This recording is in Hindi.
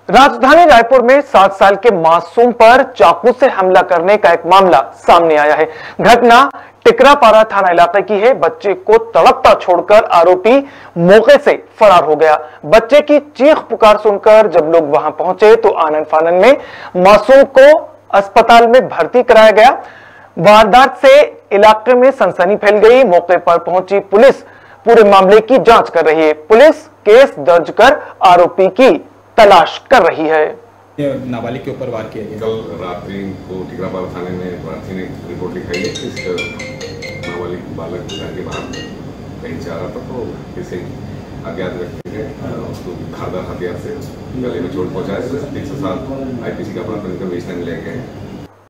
राजधानी रायपुर में 7 साल के मासूम पर चाकू से हमला करने का एक मामला सामने आया है। घटना टिकरापारा थाना इलाके की है। बच्चे को तड़पता छोड़कर आरोपी मौके से फरार हो गया। बच्चे की चीख पुकार सुनकर जब लोग वहां पहुंचे तो आनन फानन में मासूम को अस्पताल में भर्ती कराया गया। वारदात से इलाके में सनसनी फैल गई। मौके पर पहुंची पुलिस पूरे मामले की जांच कर रही है। पुलिस केस दर्ज कर आरोपी की तलाश कर रही है। नाबालिग के ऊपर वार किया गया। कल रात्रि को टिकरापारा थाने में प्रार्थी ने रिपोर्ट लिखाई है कि इस नाबालिग बालक घर के बाहर कहीं जा रहा था तो किसी अज्ञात व्यक्ति ने उसको धारदार हथियार से गले में चोट पहुंचाया। 107 IPC का अपराध पंजीकरण में ले गए।